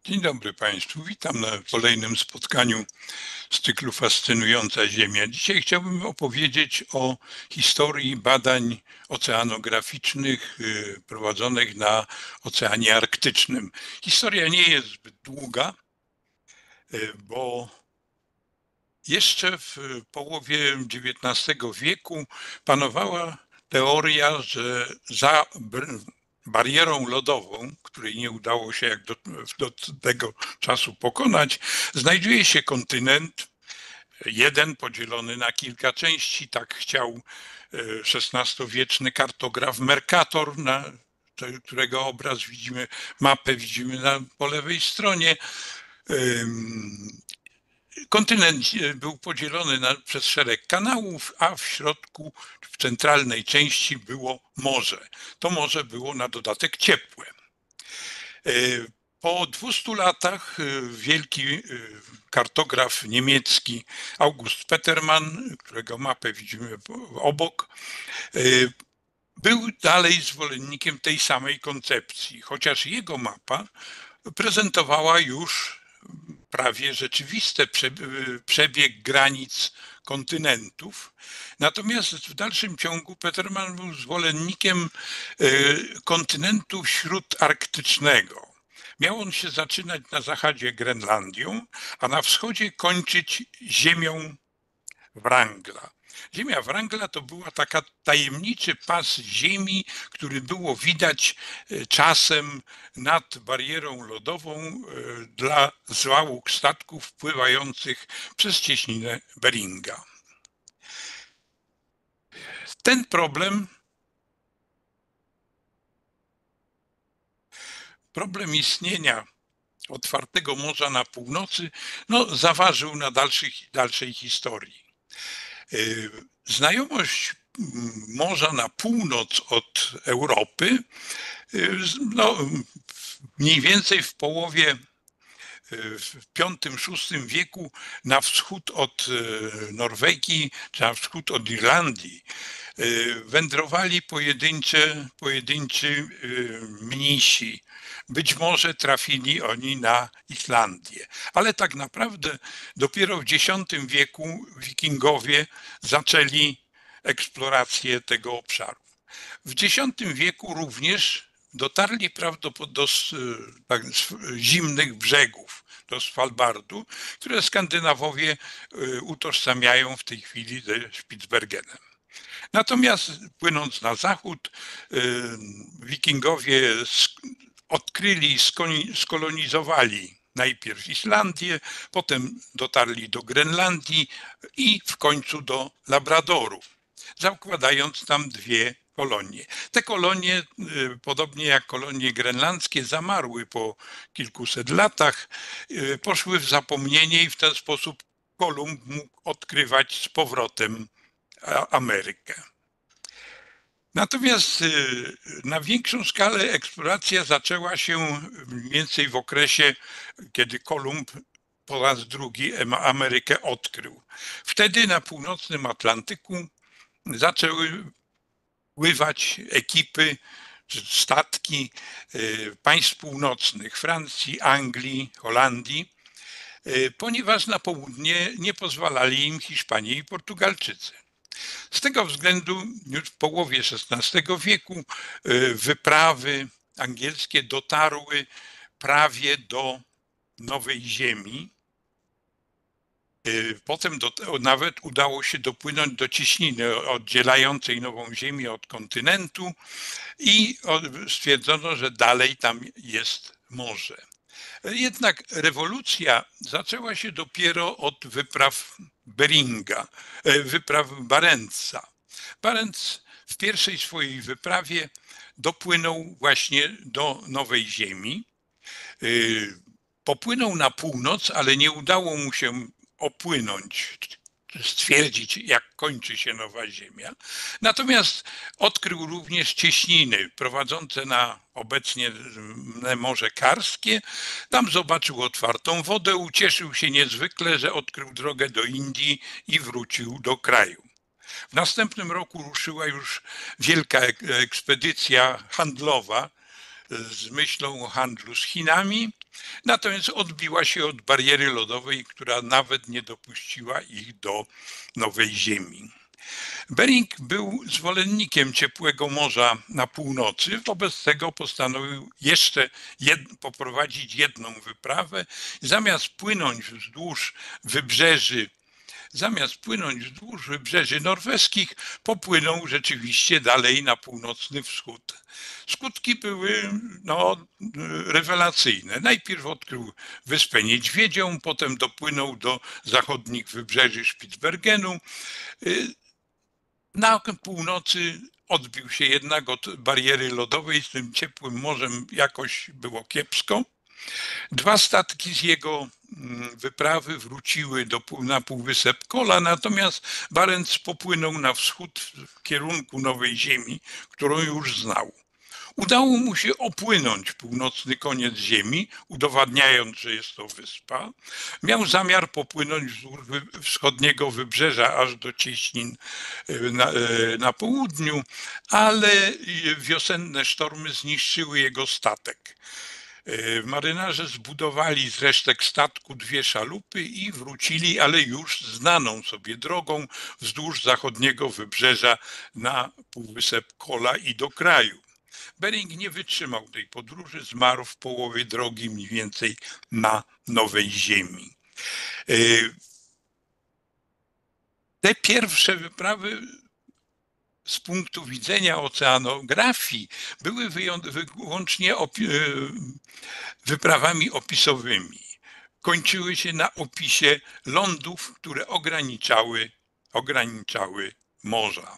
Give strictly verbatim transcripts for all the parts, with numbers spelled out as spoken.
Dzień dobry Państwu. Witam na kolejnym spotkaniu z cyklu Fascynująca Ziemia. Dzisiaj chciałbym opowiedzieć o historii badań oceanograficznych y, prowadzonych na Oceanie Arktycznym. Historia nie jest zbyt długa, y, bo jeszcze w połowie dziewiętnastego wieku panowała teoria, że za barierą lodową, której nie udało się jak do, do tego czasu pokonać, znajduje się kontynent, jeden podzielony na kilka części. Tak chciał szesnastowieczny kartograf Mercator, na którego obraz widzimy, mapę widzimy na, po lewej stronie. Kontynent był podzielony na, przez szereg kanałów, a w środku, w centralnej części było morze. To morze było na dodatek ciepłe. Po dwustu latach wielki kartograf niemiecki August Petermann, którego mapę widzimy obok, był dalej zwolennikiem tej samej koncepcji, chociaż jego mapa prezentowała już prawie rzeczywisty przebieg granic kontynentów. Natomiast w dalszym ciągu Petermann był zwolennikiem kontynentu śródarktycznego. Miał on się zaczynać na zachodzie Grenlandią, a na wschodzie kończyć ziemią Wrangla. Ziemia Wrangla to była taka tajemniczy pas ziemi, który było widać czasem nad barierą lodową dla załóg statków pływających przez cieśninę Beringa. Ten problem, problem istnienia otwartego morza na północy, no, zaważył na dalszych, dalszej historii. Znajomość morza na północ od Europy, no, mniej więcej w połowie w piątym szóstym wieku na wschód od Norwegii, czy na wschód od Irlandii wędrowali pojedyncze, pojedynczy mnisi. Być może trafili oni na Islandię, ale tak naprawdę dopiero w dziesiątym wieku wikingowie zaczęli eksplorację tego obszaru. W dziesiątym wieku również dotarli prawdopodobnie do tak, zimnych brzegów, do Svalbardu, które Skandynawowie utożsamiają w tej chwili ze Spitsbergenem. Natomiast płynąc na zachód, wikingowie odkryli, skolonizowali najpierw Islandię, potem dotarli do Grenlandii i w końcu do Labradoru, zakładając tam dwie kolonie. Te kolonie, podobnie jak kolonie grenlandzkie, zamarły po kilkuset latach, poszły w zapomnienie i w ten sposób Kolumb mógł odkrywać z powrotem Amerykę. Natomiast na większą skalę eksploracja zaczęła się mniej więcej w okresie, kiedy Kolumb po raz drugi Amerykę odkrył. Wtedy na północnym Atlantyku zaczęły pływać ekipy, statki państw północnych, Francji, Anglii, Holandii, ponieważ na południe nie pozwalali im Hiszpanie i Portugalczycy. Z tego względu już w połowie szesnastego wieku wyprawy angielskie dotarły prawie do Nowej Ziemi. Potem do, nawet udało się dopłynąć do cieśniny oddzielającej Nową Ziemię od kontynentu i stwierdzono, że dalej tam jest morze. Jednak rewolucja zaczęła się dopiero od wypraw Beringa, wypraw Barentsa. Barents w pierwszej swojej wyprawie dopłynął właśnie do Nowej Ziemi. Popłynął na północ, ale nie udało mu się opłynąć, stwierdzić, jak kończy się Nowa Ziemia. Natomiast odkrył również cieśniny prowadzące na obecnie Morze Karskie. Tam zobaczył otwartą wodę, ucieszył się niezwykle, że odkrył drogę do Indii i wrócił do kraju. W następnym roku ruszyła już wielka ekspedycja handlowa z myślą o handlu z Chinami. Natomiast odbiła się od bariery lodowej, która nawet nie dopuściła ich do Nowej Ziemi. Bering był zwolennikiem ciepłego morza na północy, wobec tego postanowił jeszcze jed poprowadzić jedną wyprawę. Zamiast płynąć wzdłuż wybrzeży Zamiast płynąć wzdłuż wybrzeży norweskich, popłynął rzeczywiście dalej na północny wschód. Skutki były no, rewelacyjne. Najpierw odkrył Wyspę Niedźwiedzią, potem dopłynął do zachodnich wybrzeży Spitsbergenu. Na północy odbił się jednak od bariery lodowej, z tym ciepłym morzem jakoś było kiepsko. Dwa statki z jego wyprawy wróciły do, na półwysep Kola, natomiast Barents popłynął na wschód w kierunku Nowej Ziemi, którą już znał. Udało mu się opłynąć północny koniec Ziemi, udowadniając, że jest to wyspa. Miał zamiar popłynąć wzdłuż wschodniego wybrzeża aż do cieśnin na, na południu, ale wiosenne sztormy zniszczyły jego statek. Marynarze zbudowali z resztek statku dwie szalupy i wrócili, ale już znaną sobie drogą wzdłuż zachodniego wybrzeża na półwysep Kola i do kraju. Bering nie wytrzymał tej podróży, zmarł w połowie drogi mniej więcej na Nowej Ziemi. Te pierwsze wyprawy z punktu widzenia oceanografii były wyłącznie opi wyprawami opisowymi. Kończyły się na opisie lądów, które ograniczały, ograniczały morza.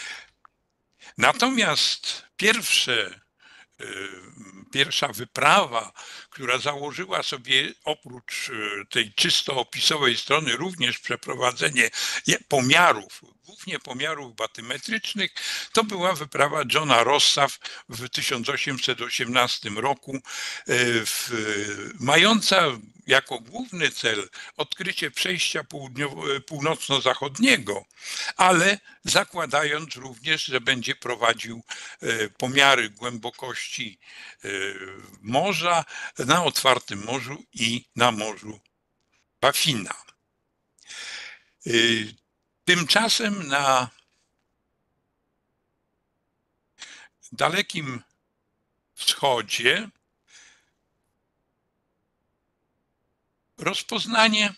Natomiast pierwsze, pierwsza wyprawa, która założyła sobie oprócz tej czysto opisowej strony również przeprowadzenie pomiarów, głównie pomiarów batymetrycznych, to była wyprawa Johna Rossa w tysiąc osiemset osiemnastym roku, w, mająca jako główny cel odkrycie przejścia północno-zachodniego, ale zakładając również, że będzie prowadził pomiary głębokości morza na otwartym morzu i na morzu Baffina. Tymczasem na Dalekim Wschodzie rozpoznanie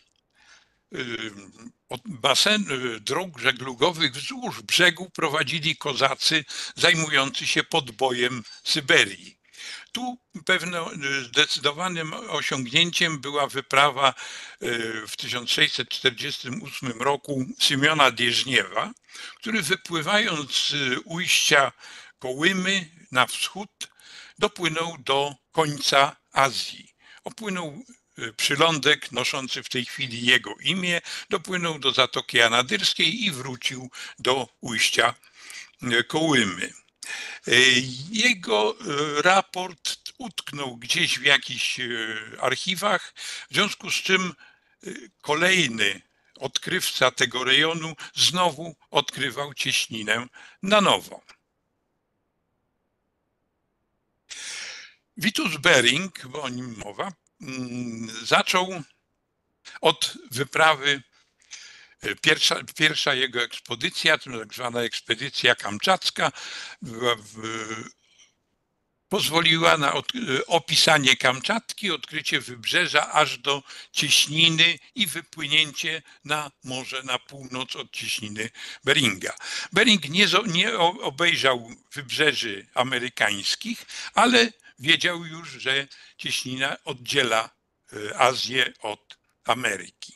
basen, dróg żeglugowych wzdłuż brzegu prowadzili kozacy zajmujący się podbojem Syberii. Tu pewnym zdecydowanym osiągnięciem była wyprawa w tysiąc sześćset czterdziestym ósmym roku Siemiona Dieżniewa, który wypływając z ujścia Kołymy na wschód dopłynął do końca Azji. Opłynął przylądek noszący w tej chwili jego imię, dopłynął do Zatoki Anadyrskiej i wrócił do ujścia Kołymy. Jego raport utknął gdzieś w jakichś archiwach, w związku z czym kolejny odkrywca tego rejonu znowu odkrywał cieśninę na nowo. Vitus Bering, bo o nim mowa, zaczął od wyprawy, pierwsza, pierwsza jego ekspedycja, tak zwana ekspedycja kamczacka, pozwoliła na opisanie Kamczatki, odkrycie wybrzeża aż do cieśniny i wypłynięcie na morze na północ od cieśniny Beringa. Bering nie, nie obejrzał wybrzeży amerykańskich, ale wiedział już, że cieśnina oddziela Azję od Ameryki.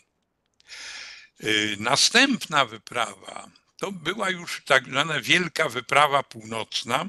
Następna wyprawa to była już tak zwana Wielka Wyprawa Północna.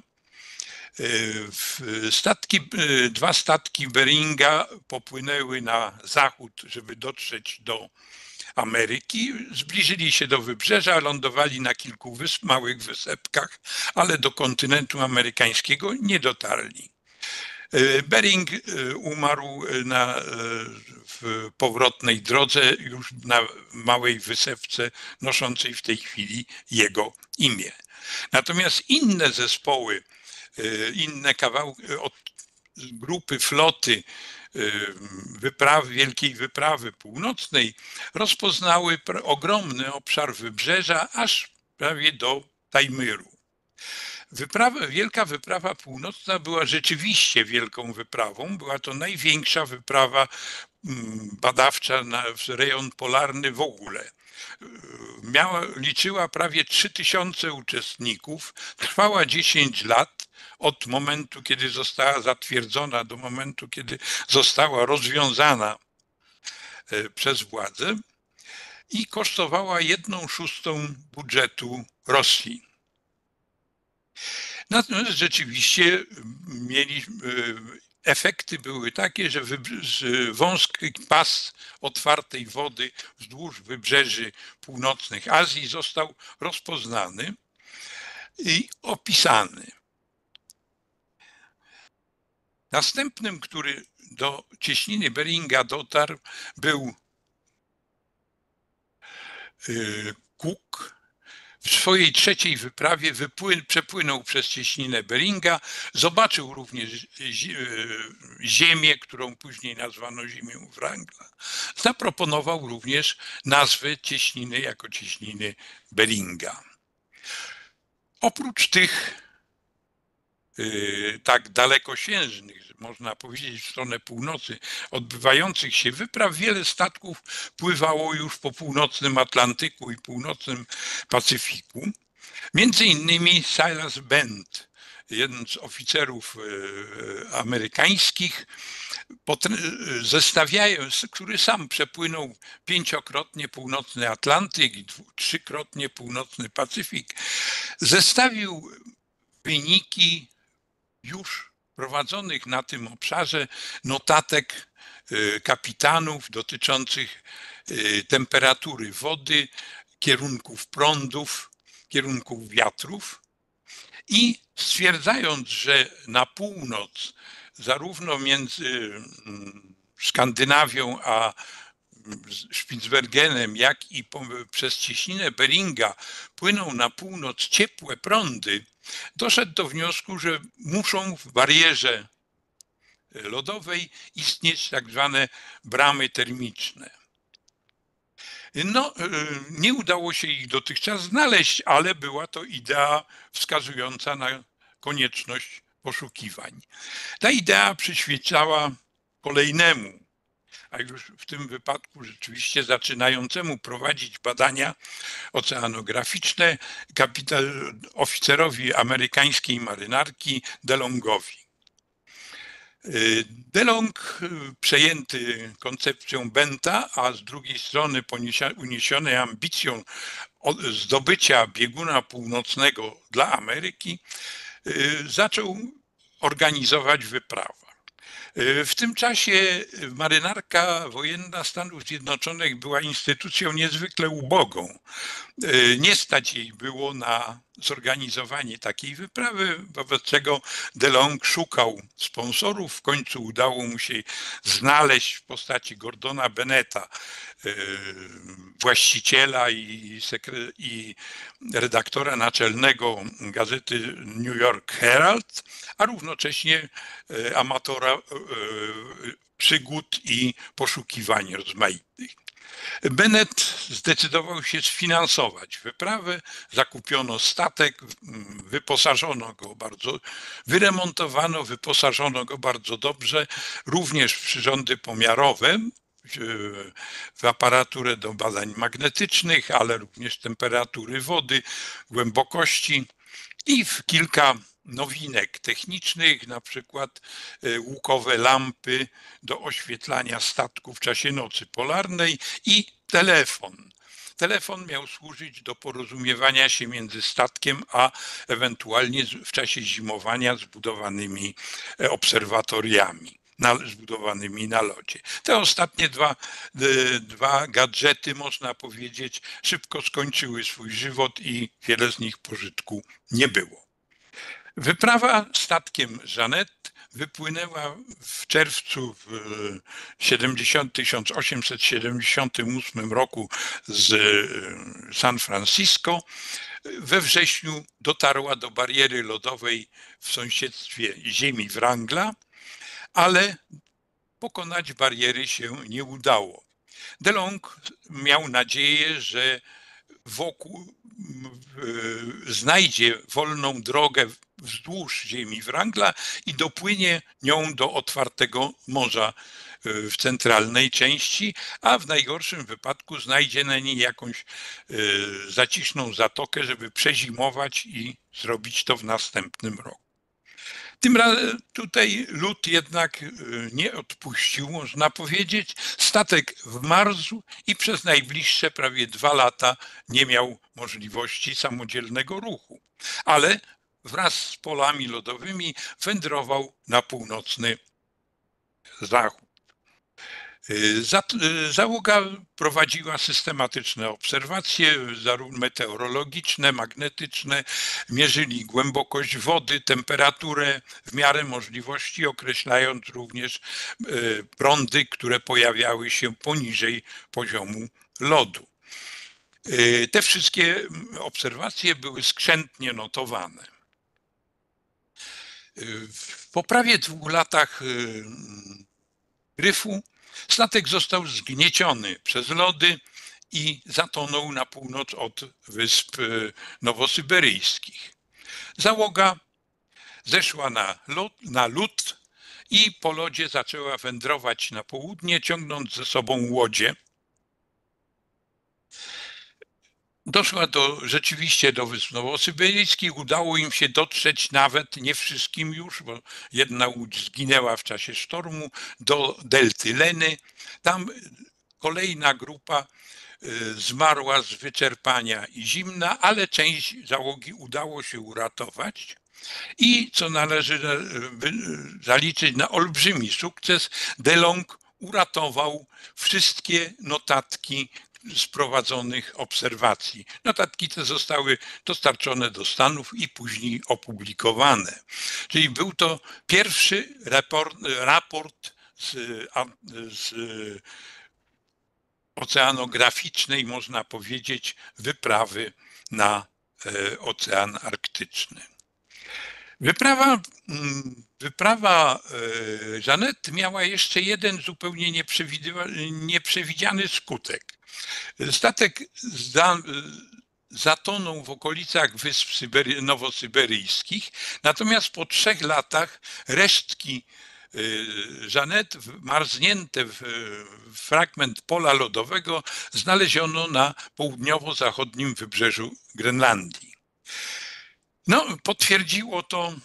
Statki, dwa statki Beringa popłynęły na zachód, żeby dotrzeć do Ameryki. Zbliżyli się do wybrzeża, lądowali na kilku wysp, małych wysepkach, ale do kontynentu amerykańskiego nie dotarli. Bering umarł na, w powrotnej drodze już na małej wysepce noszącej w tej chwili jego imię. Natomiast inne zespoły, inne kawałki od grupy floty wyprawy, Wielkiej Wyprawy Północnej rozpoznały ogromny obszar wybrzeża aż prawie do Tajmyru. Wyprawa, Wielka Wyprawa Północna była rzeczywiście wielką wyprawą. Była to największa wyprawa badawcza na, w rejon polarny w ogóle. Miała, liczyła prawie trzy tysiące uczestników, trwała dziesięć lat od momentu, kiedy została zatwierdzona, do momentu, kiedy została rozwiązana przez władze i kosztowała jedną szóstą budżetu Rosji. Natomiast rzeczywiście mieli, efekty były takie, że wąski pas otwartej wody wzdłuż wybrzeży północnych Azji został rozpoznany i opisany. Następnym, który do cieśniny Beringa dotarł, był Cook. W swojej trzeciej wyprawie wypłyn, przepłynął przez cieśninę Beringa, zobaczył również ziemię, którą później nazwano ziemią Wrangla. Zaproponował również nazwę cieśniny jako cieśniny Beringa. Oprócz tych tak dalekosiężnych, można powiedzieć, w stronę północy odbywających się wypraw, wiele statków pływało już po północnym Atlantyku i północnym Pacyfiku. Między innymi Silas Bent, jeden z oficerów amerykańskich, zestawiając, który sam przepłynął pięciokrotnie północny Atlantyk i trzykrotnie północny Pacyfik, zestawił wyniki już prowadzonych na tym obszarze notatek kapitanów dotyczących temperatury wody, kierunków prądów, kierunków wiatrów i stwierdzając, że na północ, zarówno między Skandynawią a Spitsbergenem, jak i przez cieśninę Beringa płyną na północ ciepłe prądy, doszedł do wniosku, że muszą w barierze lodowej istnieć tak zwane bramy termiczne. No, nie udało się ich dotychczas znaleźć, ale była to idea wskazująca na konieczność poszukiwań. Ta idea przyświecała kolejnemu, a już w tym wypadku rzeczywiście zaczynającemu prowadzić badania oceanograficzne kapitan, oficerowi amerykańskiej marynarki DeLongowi. DeLong, przejęty koncepcją Benta, a z drugiej strony uniesiony ambicją zdobycia bieguna północnego dla Ameryki, zaczął organizować wyprawę. W tym czasie marynarka wojenna Stanów Zjednoczonych była instytucją niezwykle ubogą. Nie stać jej było na zorganizowanie takiej wyprawy, wobec czego DeLong szukał sponsorów. W końcu udało mu się znaleźć w postaci Gordona Bennetta, właściciela i, sekre- i redaktora naczelnego gazety New York Herald, a równocześnie amatora przygód i poszukiwań rozmaitych. Bennett zdecydował się sfinansować wyprawę, zakupiono statek, wyposażono go bardzo, wyremontowano, wyposażono go bardzo dobrze, również w przyrządy pomiarowe, w aparaturę do badań magnetycznych, ale również temperatury wody, głębokości i w kilka nowinek technicznych, na przykład łukowe lampy do oświetlania statku w czasie nocy polarnej i telefon. Telefon miał służyć do porozumiewania się między statkiem a ewentualnie w czasie zimowania zbudowanymi obserwatoriami, na, zbudowanymi na lodzie. Te ostatnie dwa, dwa gadżety, można powiedzieć, szybko skończyły swój żywot i wiele z nich pożytku nie było. Wyprawa statkiem Jeannette wypłynęła w czerwcu w tysiąc osiemset siedemdziesiątym ósmym roku z San Francisco. We wrześniu dotarła do bariery lodowej w sąsiedztwie ziemi Wrangla, ale pokonać bariery się nie udało. DeLong miał nadzieję, że wokół znajdzie wolną drogę wzdłuż ziemi Wrangla i dopłynie nią do otwartego morza w centralnej części, a w najgorszym wypadku znajdzie na niej jakąś zaciszną zatokę, żeby przezimować i zrobić to w następnym roku. Tym razem tutaj lód jednak nie odpuścił, można powiedzieć. Statek wmarzł i przez najbliższe prawie dwa lata nie miał możliwości samodzielnego ruchu. Ale wraz z polami lodowymi wędrował na północny zachód. Załoga prowadziła systematyczne obserwacje, zarówno meteorologiczne, magnetyczne, mierzyli głębokość wody, temperaturę, w miarę możliwości określając również prądy, które pojawiały się poniżej poziomu lodu. Te wszystkie obserwacje były skrzętnie notowane. Po prawie dwóch latach gryfu statek został zgnieciony przez lody i zatonął na północ od wysp nowosyberyjskich. Załoga zeszła na lód, na lód i po lodzie zaczęła wędrować na południe, ciągnąc ze sobą łodzie. Doszła do, rzeczywiście do wysp nowosyberyjskich. Udało im się dotrzeć nawet, nie wszystkim już, bo jedna łódź zginęła w czasie sztormu, do delty Leny. Tam kolejna grupa zmarła z wyczerpania i zimna, ale część załogi udało się uratować. I co należy zaliczyć na olbrzymi sukces, DeLong uratował wszystkie notatki z prowadzonych obserwacji. Notatki te zostały dostarczone do Stanów i później opublikowane. Czyli był to pierwszy raport, raport z, z oceanograficznej, można powiedzieć, wyprawy na Ocean Arktyczny. Wyprawa, wyprawa Jeanette miała jeszcze jeden zupełnie nieprzewidziany skutek. Statek zatonął w okolicach wysp Sybery, nowosyberyjskich, natomiast po trzech latach resztki Jeanette, marznięte w fragment pola lodowego, znaleziono na południowo-zachodnim wybrzeżu Grenlandii. No, potwierdziło to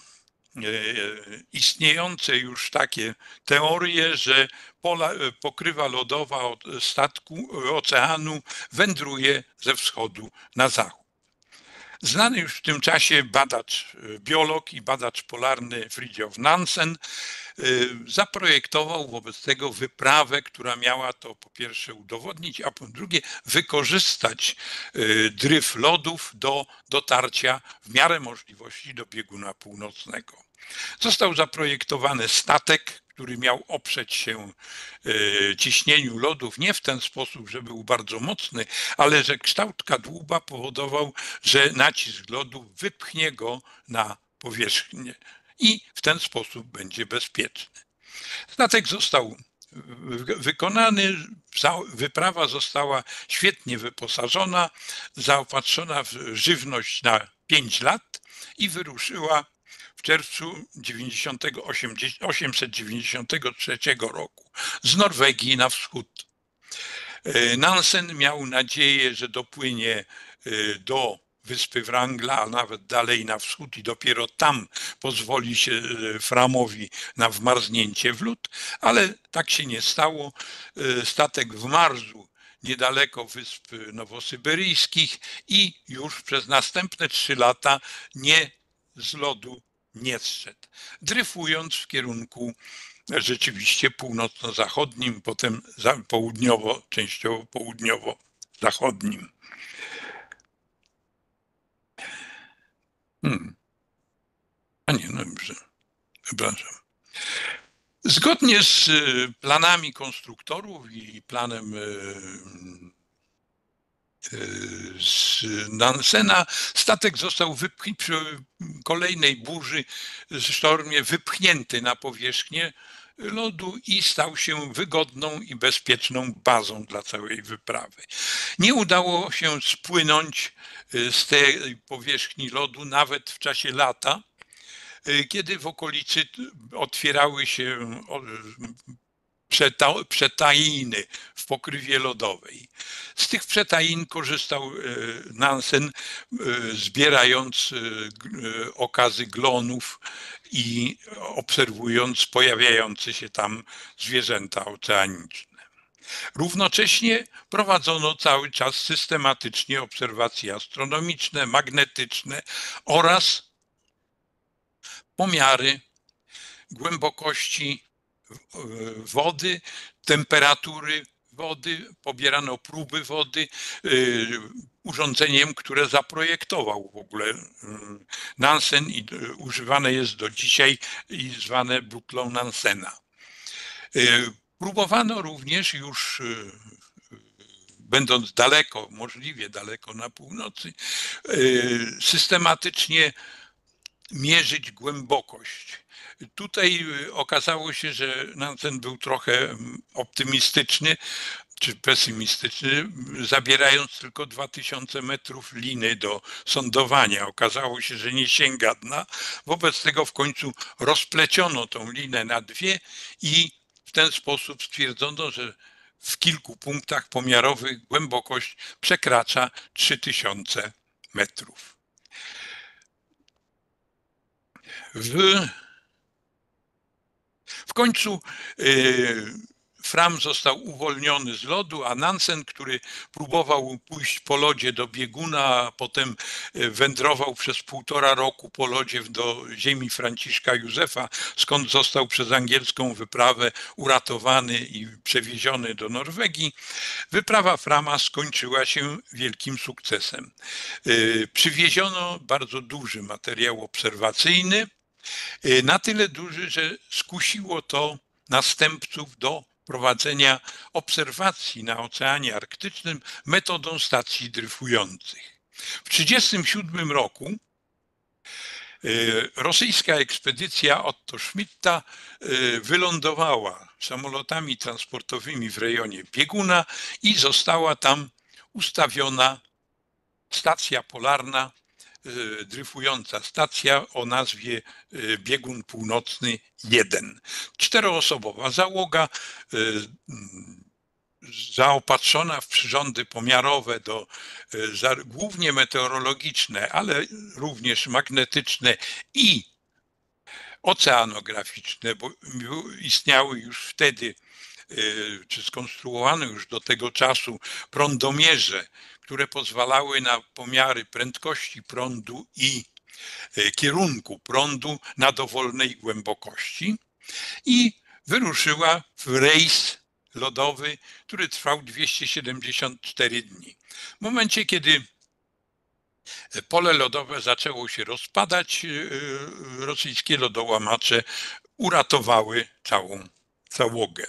istniejące już takie teorie, że pola, pokrywa lodowa od statku oceanu wędruje ze wschodu na zachód. Znany już w tym czasie badacz, biolog i badacz polarny Fridtjof Nansen zaprojektował wobec tego wyprawę, która miała to po pierwsze udowodnić, a po drugie wykorzystać dryf lodów do dotarcia w miarę możliwości do bieguna północnego. Został zaprojektowany statek, który miał oprzeć się ciśnieniu lodów nie w ten sposób, że był bardzo mocny, ale że kształt kadłuba powodował, że nacisk lodu wypchnie go na powierzchnię i w ten sposób będzie bezpieczny. Statek został wykonany, wyprawa została świetnie wyposażona, zaopatrzona w żywność na pięć lat i wyruszyła w czerwcu osiemset dziewięćdziesiątego trzeciego roku z Norwegii na wschód. Nansen miał nadzieję, że dopłynie do wyspy Wrangla, a nawet dalej na wschód i dopiero tam pozwoli się Framowi na wmarznięcie w lód, ale tak się nie stało. Statek wmarzł niedaleko wysp nowosyberyjskich i już przez następne trzy lata nie z lodu nie zszedł, dryfując w kierunku rzeczywiście północno-zachodnim, potem południowo, częściowo południowo-zachodnim. Hmm. A nie, no dobrze, przepraszam. Zgodnie z planami konstruktorów i planem z Nansena statek został przy kolejnej burzy, sztormie wypchnięty na powierzchnię lodu i stał się wygodną i bezpieczną bazą dla całej wyprawy. Nie udało się spłynąć z tej powierzchni lodu nawet w czasie lata, kiedy w okolicy otwierały się przetajiny w pokrywie lodowej. Z tych przetajin korzystał Nansen, zbierając okazy glonów i obserwując pojawiające się tam zwierzęta oceaniczne. Równocześnie prowadzono cały czas systematycznie obserwacje astronomiczne, magnetyczne oraz pomiary głębokości wody, temperatury wody, pobierano próby wody urządzeniem, które zaprojektował w ogóle Nansen i używane jest do dzisiaj i zwane butlą Nansena. Próbowano również już, będąc daleko, możliwie daleko na północy, systematycznie mierzyć głębokość. Tutaj okazało się, że Nansen był trochę optymistyczny czy pesymistyczny, zabierając tylko dwa tysiące metrów liny do sondowania. Okazało się, że nie sięga dna. Wobec tego w końcu rozpleciono tą linę na dwie i w ten sposób stwierdzono, że w kilku punktach pomiarowych głębokość przekracza trzy tysiące metrów. W, w końcu yy, Fram został uwolniony z lodu, a Nansen, który próbował pójść po lodzie do bieguna, a potem wędrował przez półtora roku po lodzie do ziemi Franciszka Józefa, skąd został przez angielską wyprawę uratowany i przewieziony do Norwegii, wyprawa Frama skończyła się wielkim sukcesem. Yy, przywieziono bardzo duży materiał obserwacyjny, na tyle duży, że skusiło to następców do prowadzenia obserwacji na Oceanie Arktycznym metodą stacji dryfujących. W tysiąc dziewięćset trzydziestym siódmym roku rosyjska ekspedycja Otto Schmidta wylądowała samolotami transportowymi w rejonie bieguna i została tam ustawiona stacja polarna, dryfująca stacja o nazwie Biegun Północny jeden. Czteroosobowa załoga, zaopatrzona w przyrządy pomiarowe, do, głównie meteorologiczne, ale również magnetyczne i oceanograficzne, bo istniały już wtedy, czy skonstruowano już do tego czasu prądomierze, które pozwalały na pomiary prędkości prądu i kierunku prądu na dowolnej głębokości, i wyruszyła w rejs lodowy, który trwał dwieście siedemdziesiąt cztery dni. W momencie, kiedy pole lodowe zaczęło się rozpadać, rosyjskie lodołamacze uratowały całą załogę.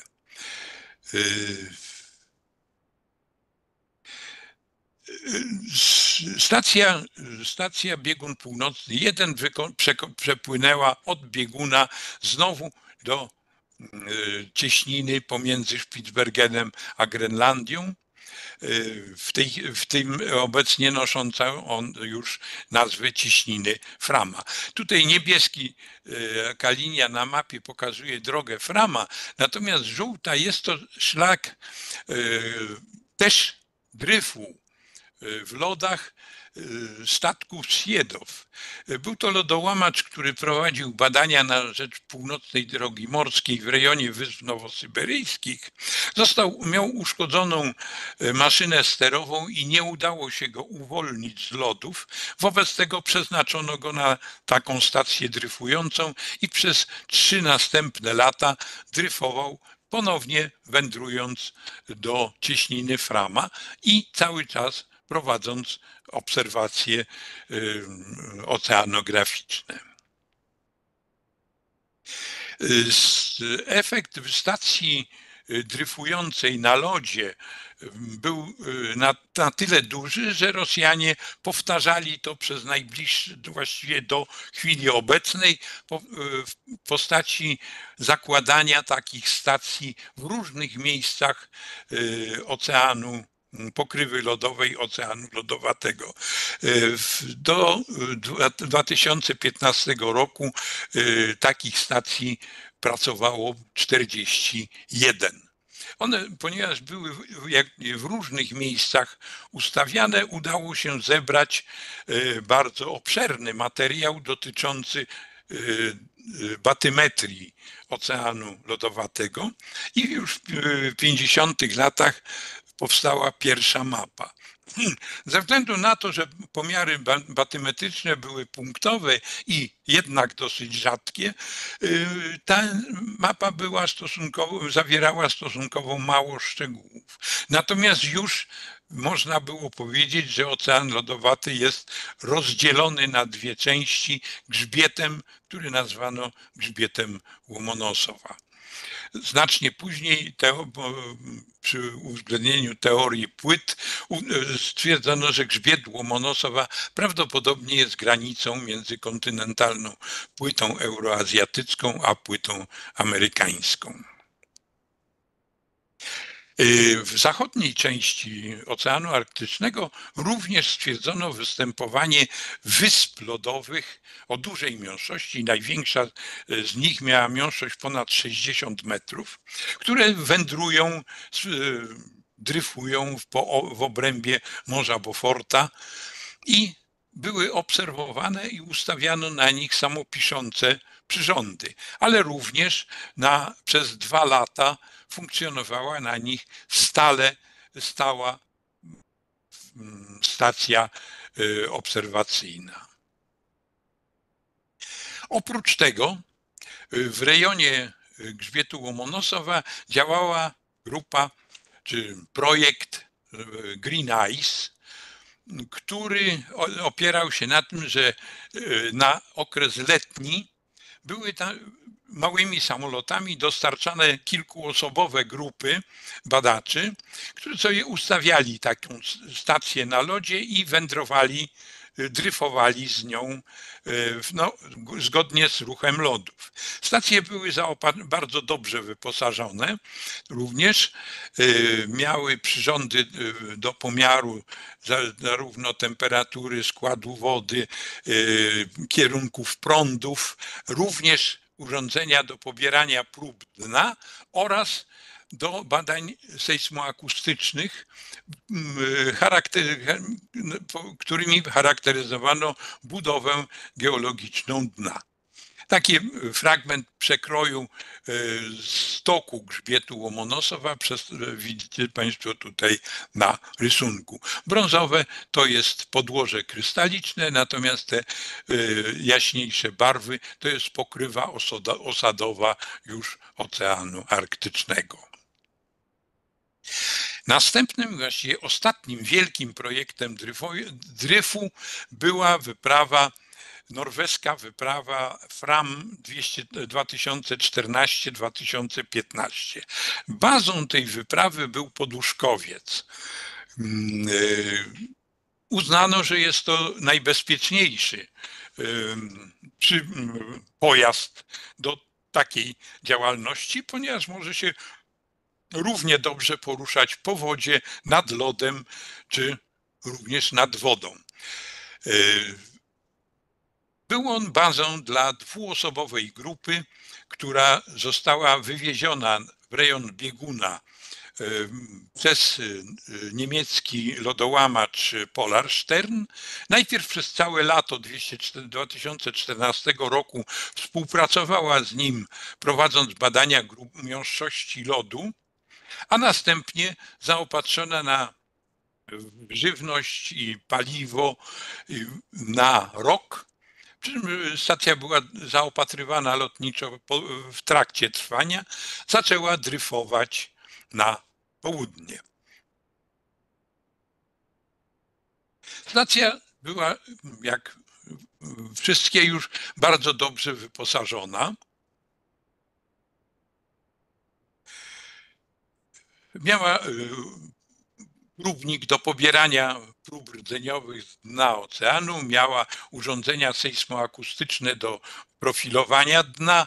Stacja, stacja Biegun Północny jeden przepłynęła od bieguna znowu do cieśniny pomiędzy Spitsbergenem a Grenlandią, w, tej, w tym obecnie nosząca on już nazwę cieśniny Frama. Tutaj niebieski linia na mapie pokazuje drogę Frama, natomiast żółta jest to szlak też dryfu w lodach statku Siedow. Był to lodołamacz, który prowadził badania na rzecz północnej drogi morskiej w rejonie Wysp Nowosyberyjskich. Został, miał uszkodzoną maszynę sterową i nie udało się go uwolnić z lodów. Wobec tego przeznaczono go na taką stację dryfującą i przez trzy następne lata dryfował, ponownie wędrując do cieśniny Frama i cały czas prowadząc obserwacje oceanograficzne. Efekt stacji dryfującej na lodzie był na, na tyle duży, że Rosjanie powtarzali to przez najbliższe, właściwie do chwili obecnej, w postaci zakładania takich stacji w różnych miejscach oceanu, pokrywy lodowej Oceanu Lodowatego. Do dwa tysiące piętnastego roku takich stacji pracowało czterdzieści jeden. One, ponieważ były w różnych miejscach ustawiane, udało się zebrać bardzo obszerny materiał dotyczący batymetrii Oceanu Lodowatego i już w pięćdziesiątych latach powstała pierwsza mapa. Ze względu na to, że pomiary batymetryczne były punktowe i jednak dosyć rzadkie, ta mapa była stosunkowo, zawierała stosunkowo mało szczegółów. Natomiast już można było powiedzieć, że Ocean Lodowaty jest rozdzielony na dwie części grzbietem, który nazwano grzbietem Łomonosowa. Znacznie później przy uwzględnieniu teorii płyt stwierdzono, że grzbiet Łomonosowa prawdopodobnie jest granicą między kontynentalną płytą euroazjatycką a płytą amerykańską. W zachodniej części Oceanu Arktycznego również stwierdzono występowanie wysp lodowych o dużej miąższości. Największa z nich miała miąższość ponad sześćdziesiąt metrów, które wędrują, dryfują w obrębie Morza Beauforta i były obserwowane i ustawiano na nich samopiszące przyrządy, ale również na, przez dwa lata funkcjonowała na nich stale, stała stacja obserwacyjna. Oprócz tego w rejonie grzbietu Łomonosowa działała grupa czy projekt Green Ice, który opierał się na tym, że na okres letni były tam małymi samolotami dostarczane kilkuosobowe grupy badaczy, którzy sobie ustawiali taką stację na lodzie i wędrowali, dryfowali z nią no, zgodnie z ruchem lodów. Stacje były bardzo dobrze wyposażone, również miały przyrządy do pomiaru zarówno temperatury, składu wody, kierunków prądów, również urządzenia do pobierania prób dna oraz do badań sejsmoakustycznych, którymi charakteryzowano budowę geologiczną dna. Taki fragment przekroju stoku grzbietu Łomonosowa widzicie Państwo tutaj na rysunku. Brązowe to jest podłoże krystaliczne, natomiast te jaśniejsze barwy to jest pokrywa osadowa już Oceanu Arktycznego. Następnym, właściwie ostatnim wielkim projektem dryfu była wyprawa, norweska wyprawa Fram dwa tysiące czternaście do dwa tysiące piętnaście. Bazą tej wyprawy był Poduszkowiec. Uznano, że jest to najbezpieczniejszy pojazd do takiej działalności, ponieważ może się równie dobrze poruszać po wodzie, nad lodem, czy również nad wodą. Był on bazą dla dwuosobowej grupy, która została wywieziona w rejon bieguna przez niemiecki lodołamacz Polarstern. Najpierw przez całe lato dwa tysiące czternastego roku współpracowała z nim, prowadząc badania miąższości lodu, a następnie zaopatrzona na żywność i paliwo na rok. Przy czym stacja była zaopatrywana lotniczo w trakcie trwania, zaczęła dryfować na południe. Stacja była, jak wszystkie, już bardzo dobrze wyposażona. Miała próbnik do pobierania prób rdzeniowych z dna oceanu, miała urządzenia sejsmoakustyczne do profilowania dna,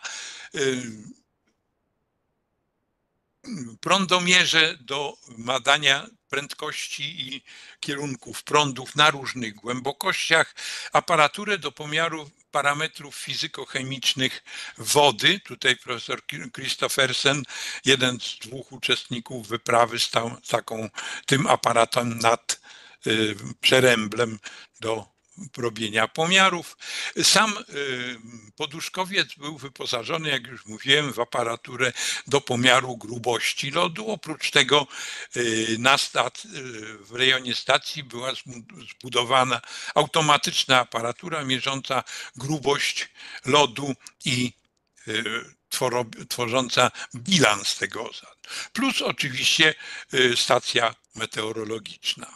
prądomierze do badania prędkości i kierunków prądów na różnych głębokościach, aparaturę do pomiaru parametrów fizykochemicznych wody. Tutaj profesor Christophersen, jeden z dwóch uczestników wyprawy, stał taką, tym aparatem nad przeręblem do robienia pomiarów. Sam poduszkowiec był wyposażony, jak już mówiłem, w aparaturę do pomiaru grubości lodu. Oprócz tego na stat, w rejonie stacji była zbudowana automatyczna aparatura mierząca grubość lodu i tworząca bilans tego, plus oczywiście stacja meteorologiczna.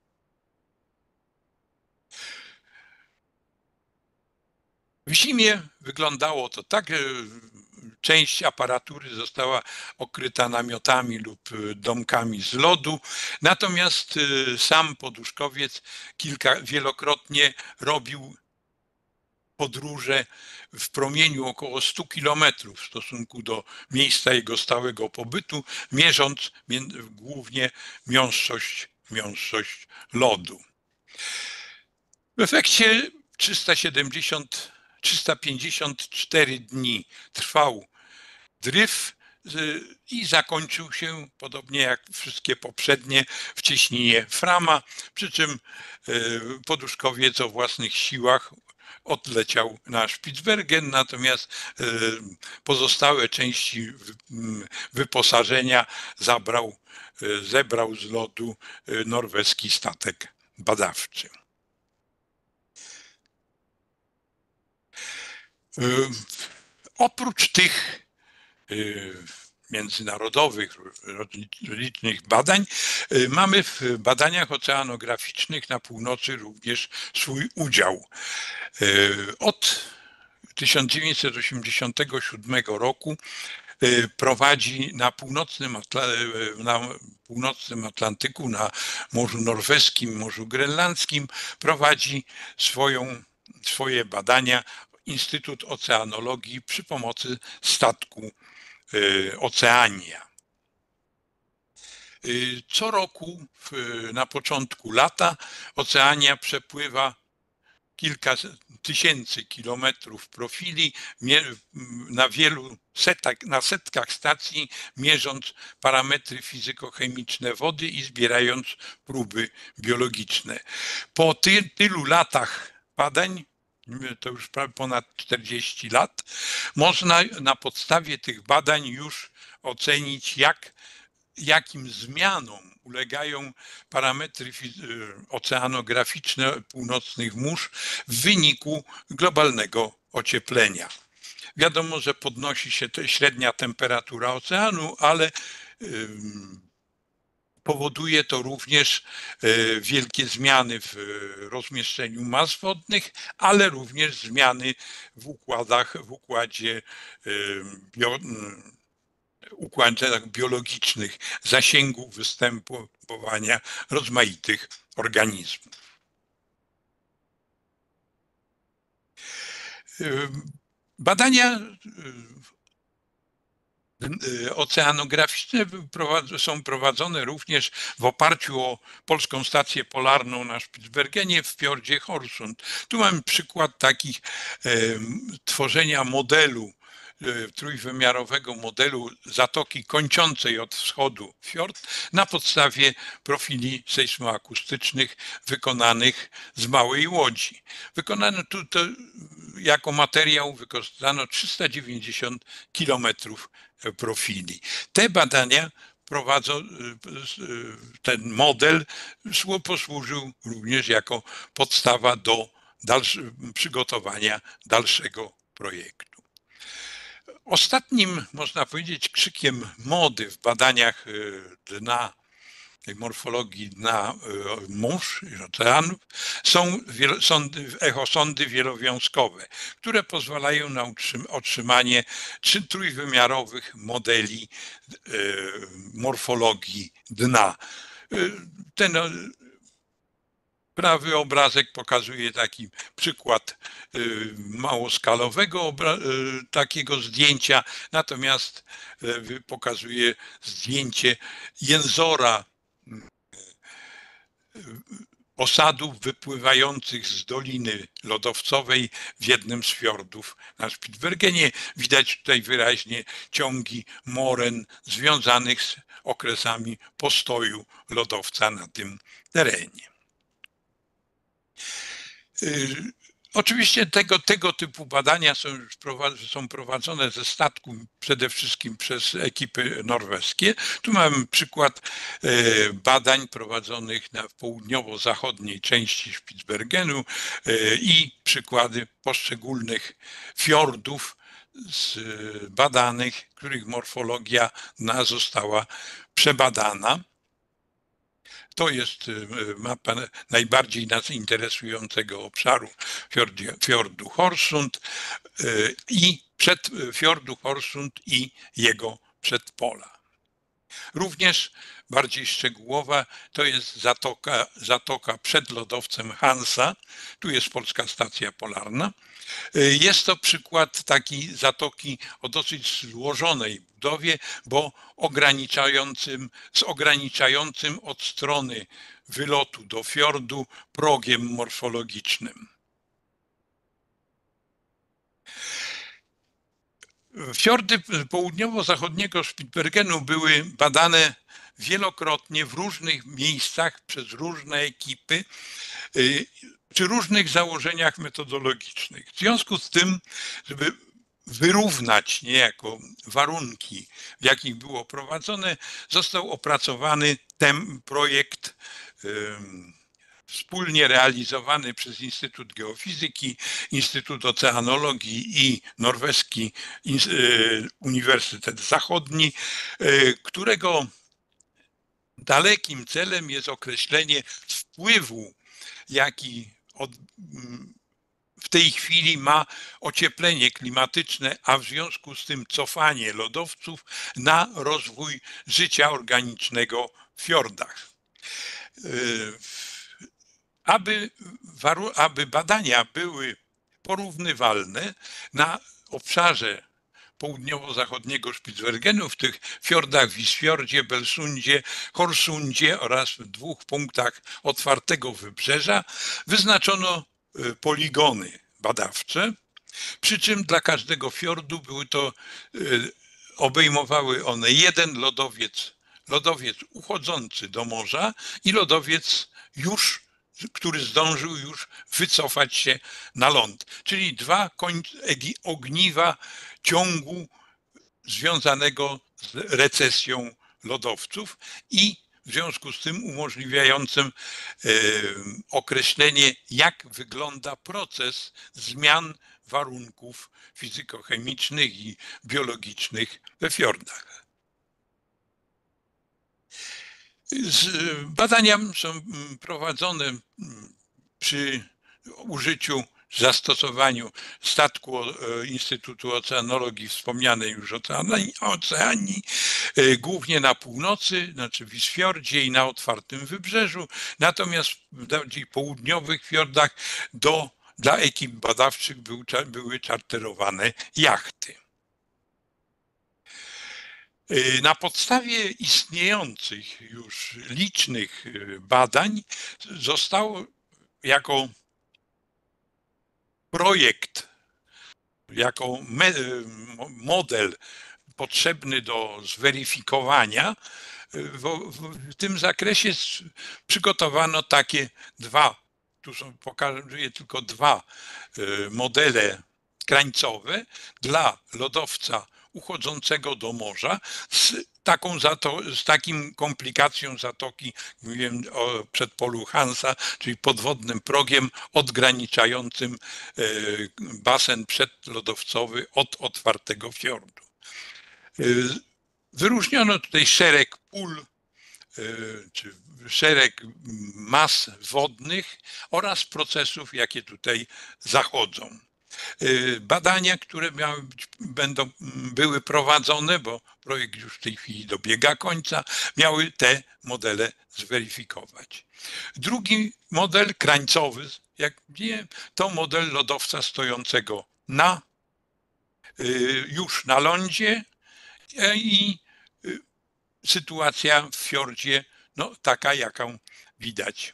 W zimie wyglądało to tak, część aparatury została okryta namiotami lub domkami z lodu, natomiast sam poduszkowiec kilka, wielokrotnie robił podróże w promieniu około stu kilometrów w stosunku do miejsca jego stałego pobytu, mierząc głównie miąższość, miąższość lodu. W efekcie trzysta siedemdziesiąt trzysta pięćdziesiąt cztery dni trwał dryf i zakończył się, podobnie jak wszystkie poprzednie, w cieśninie Frama, przy czym poduszkowiec o własnych siłach odleciał na Spitsbergen, natomiast pozostałe części wyposażenia zabrał, zebrał z lodu norweski statek badawczy. Oprócz tych międzynarodowych, licznych badań, mamy w badaniach oceanograficznych na północy również swój udział. Od tysiąc dziewięćset osiemdziesiątego siódmego roku prowadzi na północnym, na północnym Atlantyku, na Morzu Norweskim, Morzu Grenlandzkim, prowadzi swoją, swoje badania Instytut Oceanologii przy pomocy statku Oceania. Co roku na początku lata Oceania przepływa kilka tysięcy kilometrów profili na wielu setkach, na setkach stacji, mierząc parametry fizykochemiczne wody i zbierając próby biologiczne. Po ty, tylu latach badań, to już ponad czterdzieści lat, można na podstawie tych badań już ocenić, jak, jakim zmianom ulegają parametry oceanograficzne północnych mórz w wyniku globalnego ocieplenia. Wiadomo, że podnosi się średnia temperatura oceanu, ale powoduje to również wielkie zmiany w rozmieszczeniu mas wodnych, ale również zmiany w układach, w układzie bio, układach biologicznych, zasięgu występowania rozmaitych organizmów. Badania oceanograficzne są prowadzone również w oparciu o Polską Stację Polarną na Spitsbergenie w fiordzie Horsund. Tu mamy przykład takich tworzenia modelu, trójwymiarowego modelu zatoki kończącej od wschodu fiord na podstawie profili sejsmoakustycznych wykonanych z małej łodzi. Wykonano tu to, jako materiał wykorzystano trzysta dziewięćdziesiąt kilometrów profili. Te badania prowadzą, ten model posłużył również jako podstawa do dalszego przygotowania dalszego projektu. Ostatnim, można powiedzieć, krzykiem mody w badaniach dna tej morfologii dna mórz i oceanów, są sądy, echosondy wielowiązkowe, które pozwalają na otrzymanie trzy trójwymiarowych modeli morfologii dna. Ten prawy obrazek pokazuje taki przykład małoskalowego takiego zdjęcia, natomiast pokazuje zdjęcie jęzora osadów wypływających z Doliny Lodowcowej w jednym z fiordów na Spitsbergenie. Widać tutaj wyraźnie ciągi moren związanych z okresami postoju lodowca na tym terenie. Oczywiście tego, tego typu badania są, już są prowadzone ze statku przede wszystkim przez ekipy norweskie. Tu mamy przykład badań prowadzonych na południowo-zachodniej części Spitsbergenu i przykłady poszczególnych fiordów badanych, których morfologia dna została przebadana. To jest mapa najbardziej nas interesującego obszaru fiordu Horsund i przed fiordu Horsund i jego przedpola. Również bardziej szczegółowa to jest zatoka, zatoka przed lodowcem Hansa. Tu jest polska stacja polarna. Jest to przykład takiej zatoki o dosyć złożonej budowie, bo ograniczającym, z ograniczającym od strony wylotu do fiordu progiem morfologicznym. Fiordy południowo-zachodniego Spitsbergenu były badane wielokrotnie w różnych miejscach przez różne ekipy przy różnych założeniach metodologicznych. W związku z tym, żeby wyrównać niejako warunki, w jakich było prowadzone, został opracowany ten projekt wspólnie realizowany przez Instytut Geofizyki, Instytut Oceanologii i Norweski Uniwersytet Zachodni, którego dalekim celem jest określenie wpływu, jaki od, w tej chwili ma ocieplenie klimatyczne, a w związku z tym cofanie lodowców na rozwój życia organicznego w fiordach. Aby, aby badania były porównywalne na obszarze południowo-zachodniego Spitsbergenu, w tych fiordach Wisfjordzie, Belsundzie, Horsundzie oraz w dwóch punktach otwartego wybrzeża, wyznaczono poligony badawcze, przy czym dla każdego fiordu były to, obejmowały one jeden lodowiec, lodowiec uchodzący do morza i lodowiec już, który zdążył już wycofać się na ląd, czyli dwa ogniwa ciągu związanego z recesją lodowców i w związku z tym umożliwiającym określenie, jak wygląda proces zmian warunków fizykochemicznych i biologicznych we fiordach. Badania są prowadzone przy użyciu, zastosowaniu statku Instytutu Oceanologii wspomnianej już Oceanii, głównie na północy, znaczy w Wisfjordzie i na otwartym wybrzeżu, natomiast w bardziej południowych fiordach do, dla ekip badawczych był, były czarterowane jachty. Na podstawie istniejących już licznych badań zostało jako projekt, jako model potrzebny do zweryfikowania, w, w tym zakresie przygotowano takie dwa, tu są, pokazuję tylko dwa modele krańcowe dla lodowca uchodzącego do morza z taką z takim komplikacją zatoki, mówiłem o przedpolu Hansa, czyli podwodnym progiem odgraniczającym basen przedlodowcowy od otwartego fiordu. Wyróżniono tutaj szereg pól czy szereg mas wodnych oraz procesów, jakie tutaj zachodzą. Badania, które miały być, będą, były prowadzone, bo projekt już w tej chwili dobiega końca, miały te modele zweryfikować. Drugi model krańcowy, jak wiem, to model lodowca stojącego na, już na lądzie i sytuacja w fiordzie, no taka, jaką widać.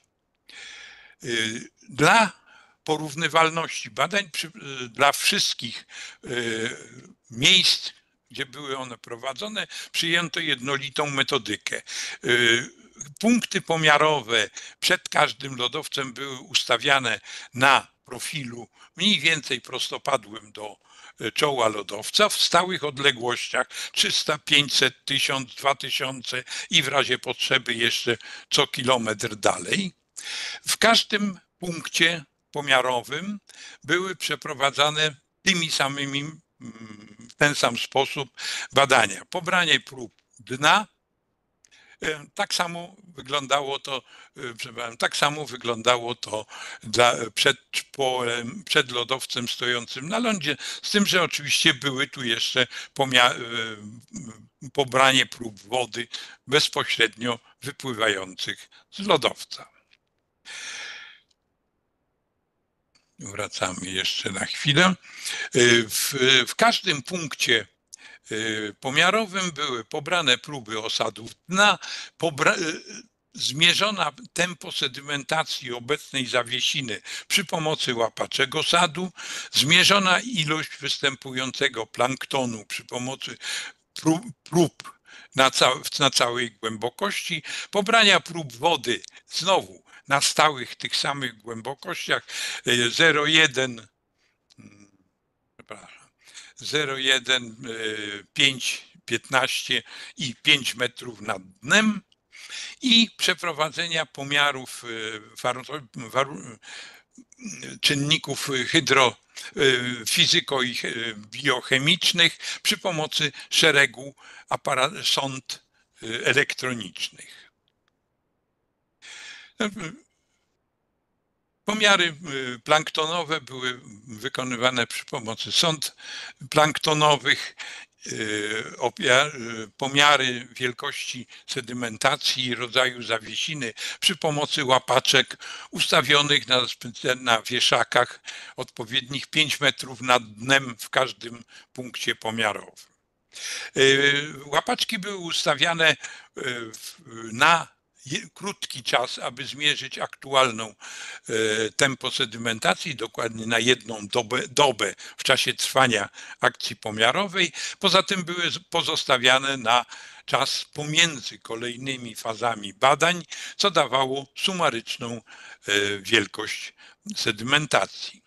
Dla porównywalności badań dla wszystkich miejsc, gdzie były one prowadzone, przyjęto jednolitą metodykę. Punkty pomiarowe przed każdym lodowcem były ustawiane na profilu mniej więcej prostopadłym do czoła lodowca w stałych odległościach trzysta, pięćset, tysiąc, dwa tysiące i w razie potrzeby jeszcze co kilometr dalej. W każdym punkcie pomiarowym były przeprowadzane tymi samymi, w ten sam sposób badania. Pobranie prób dna, tak samo wyglądało to, tak samo wyglądało to dla, przed, polem, przed lodowcem stojącym na lądzie, z tym, że oczywiście były tu jeszcze pobranie prób wody bezpośrednio wypływających z lodowca. Wracamy jeszcze na chwilę. W, w każdym punkcie pomiarowym były pobrane próby osadów dna, pobra zmierzona tempo sedymentacji obecnej zawiesiny przy pomocy łapaczek osadu, zmierzona ilość występującego planktonu przy pomocy prób, prób na, ca na całej głębokości, pobrania prób wody znowu na stałych tych samych głębokościach zero przecinek jeden, przepraszam, zero przecinek jeden, pięć, piętnaście i pięć metrów nad dnem i przeprowadzenia pomiarów czynników hydro, fizyko i biochemicznych przy pomocy szeregu sond elektronicznych. Pomiary planktonowe były wykonywane przy pomocy sond planktonowych, pomiary wielkości sedymentacji i rodzaju zawiesiny przy pomocy łapaczek ustawionych na, na wieszakach odpowiednich pięć metrów nad dnem w każdym punkcie pomiarowym. Łapaczki były ustawiane na krótki czas, aby zmierzyć aktualną tempo sedymentacji, dokładnie na jedną dobę, dobę w czasie trwania akcji pomiarowej. Poza tym były pozostawiane na czas pomiędzy kolejnymi fazami badań, co dawało sumaryczną wielkość sedymentacji.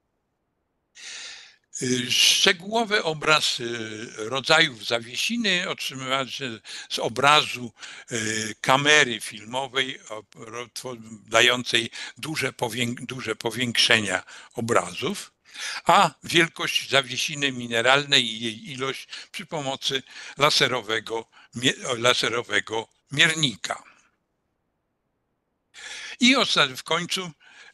Szczegółowy obraz rodzajów zawiesiny otrzymywany z obrazu kamery filmowej dającej duże, duże powiększenia obrazów, a wielkość zawiesiny mineralnej i jej ilość przy pomocy laserowego, laserowego miernika. I w końcu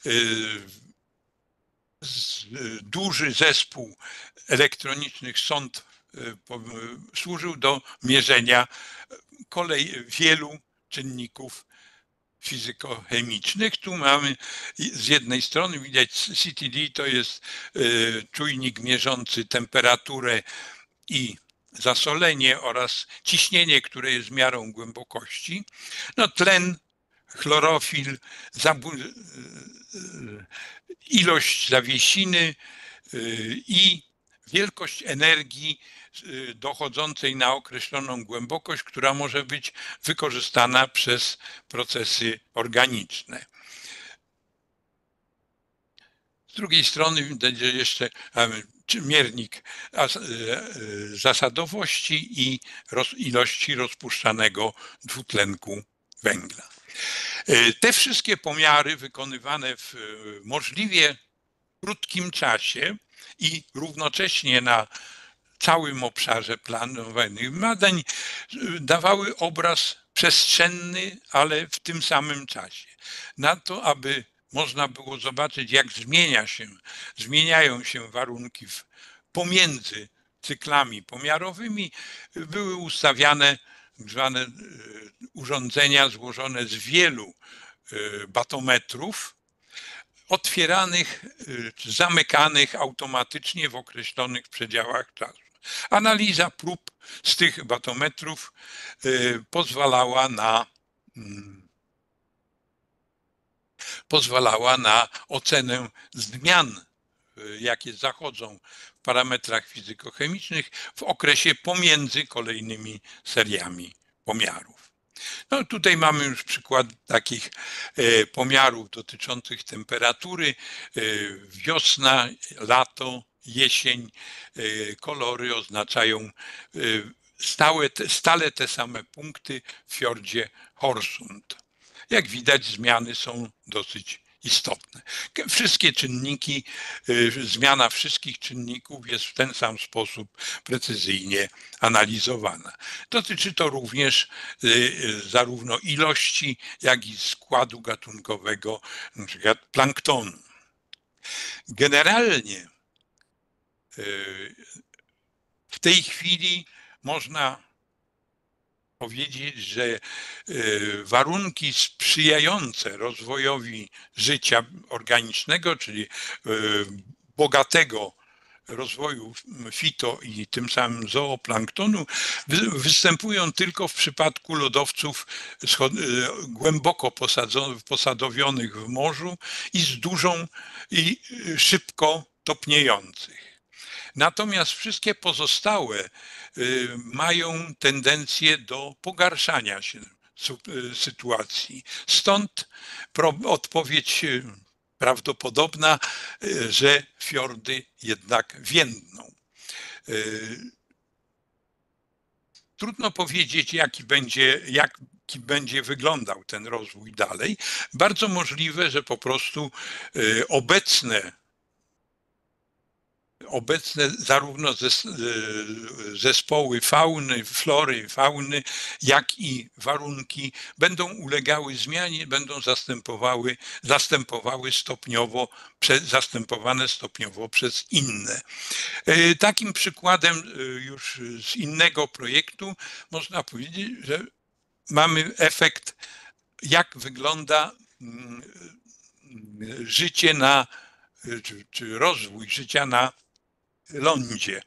duży zespół elektronicznych sond służył do mierzenia kolei wielu czynników fizykochemicznych. Tu mamy z jednej strony widać C T D, to jest czujnik mierzący temperaturę i zasolenie oraz ciśnienie, które jest miarą głębokości. No, tlen, chlorofil, ilość zawiesiny i wielkość energii dochodzącej na określoną głębokość, która może być wykorzystana przez procesy organiczne. Z drugiej strony będzie jeszcze miernik zasadowości i ilości rozpuszczanego dwutlenku węgla. Te wszystkie pomiary wykonywane w możliwie krótkim czasie i równocześnie na całym obszarze planowanych badań dawały obraz przestrzenny, ale w tym samym czasie. Na to, aby można było zobaczyć, jak zmienia się, zmieniają się warunki w, pomiędzy cyklami pomiarowymi, były ustawiane zwane urządzenia złożone z wielu batometrów, otwieranych, zamykanych automatycznie w określonych przedziałach czasu. Analiza prób z tych batometrów pozwalała na, pozwalała na ocenę zmian, jakie zachodzą w parametrach fizykochemicznych w okresie pomiędzy kolejnymi seriami pomiarów. No tutaj mamy już przykład takich pomiarów dotyczących temperatury. Wiosna, lato, jesień. Kolory oznaczają stałe, stale te same punkty w fiordzie Horsund. Jak widać, zmiany są dosyć istotne. Wszystkie czynniki, zmiana wszystkich czynników jest w ten sam sposób precyzyjnie analizowana. Dotyczy to również zarówno ilości, jak i składu gatunkowego, np. planktonu. Generalnie w tej chwili można powiedzieć, że warunki sprzyjające rozwojowi życia organicznego, czyli bogatego rozwoju fito i tym samym zooplanktonu, występują tylko w przypadku lodowców głęboko posadowionych w morzu i z dużą i szybko topniejących. Natomiast wszystkie pozostałe mają tendencję do pogarszania się sytuacji. Stąd odpowiedź prawdopodobna, że fiordy jednak więdną. Trudno powiedzieć, jaki będzie, jaki będzie wyglądał ten rozwój dalej. Bardzo możliwe, że po prostu obecne Obecne zarówno zespoły fauny, flory, fauny, jak i warunki będą ulegały zmianie, będą zastępowały, zastępowały stopniowo, zastępowane stopniowo przez inne. Takim przykładem już z innego projektu można powiedzieć, że mamy efekt, jak wygląda życie na, czy, czy rozwój życia na lądzie.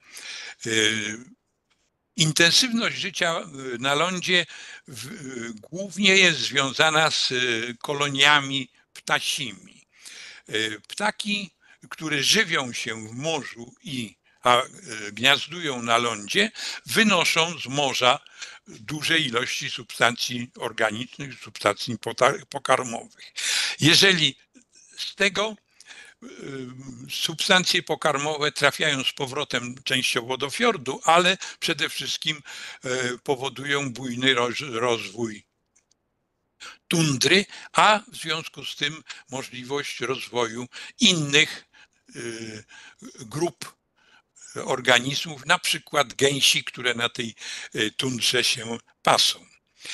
Intensywność życia na lądzie głównie jest związana z koloniami ptasimi. Ptaki, które żywią się w morzu i a gniazdują na lądzie, wynoszą z morza duże ilości substancji organicznych, substancji pokarmowych. Jeżeli z tego substancje pokarmowe trafiają z powrotem częściowo do fiordu, ale przede wszystkim powodują bujny rozwój tundry, a w związku z tym możliwość rozwoju innych grup organizmów, na przykład gęsi, które na tej tundrze się pasą.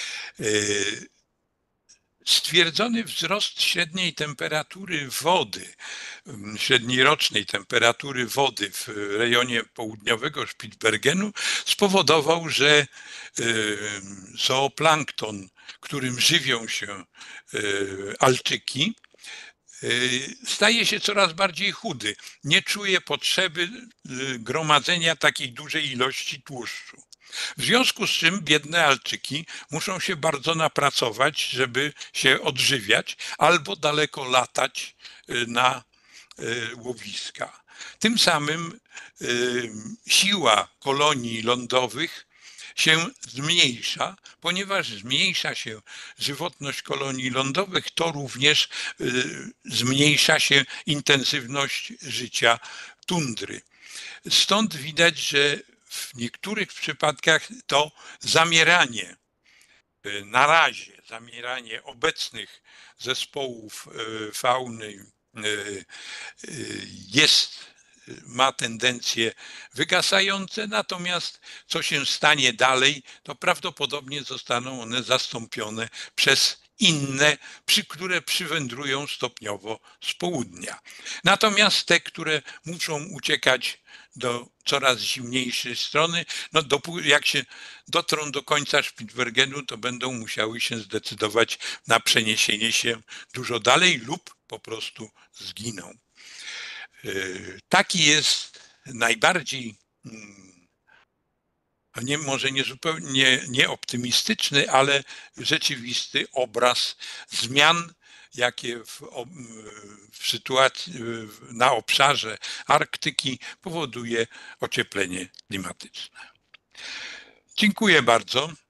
Stwierdzony wzrost średniej temperatury wody, średniej rocznej temperatury wody w rejonie południowego Spitsbergenu spowodował, że zooplankton, którym żywią się alczyki, staje się coraz bardziej chudy. Nie czuje potrzeby gromadzenia takiej dużej ilości tłuszczu. W związku z czym biedne alczyki muszą się bardzo napracować, żeby się odżywiać, albo daleko latać na łowiska. Tym samym siła kolonii lądowych się zmniejsza, ponieważ zmniejsza się żywotność kolonii lądowych, to również zmniejsza się intensywność życia tundry. Stąd widać, że w niektórych przypadkach to zamieranie, na razie zamieranie obecnych zespołów fauny jest ma tendencje wygasające, natomiast co się stanie dalej, to prawdopodobnie zostaną one zastąpione przez inne, przy które przywędrują stopniowo z południa. Natomiast te, które muszą uciekać do coraz zimniejszej strony, no dopóki jak się dotrą do końca Spitsbergenu, to będą musiały się zdecydować na przeniesienie się dużo dalej lub po prostu zginą. Taki jest najbardziej, nie, może nie zupełnie nieoptymistyczny, ale rzeczywisty obraz zmian, jakie w, w sytuacji na obszarze Arktyki powoduje ocieplenie klimatyczne. Dziękuję bardzo.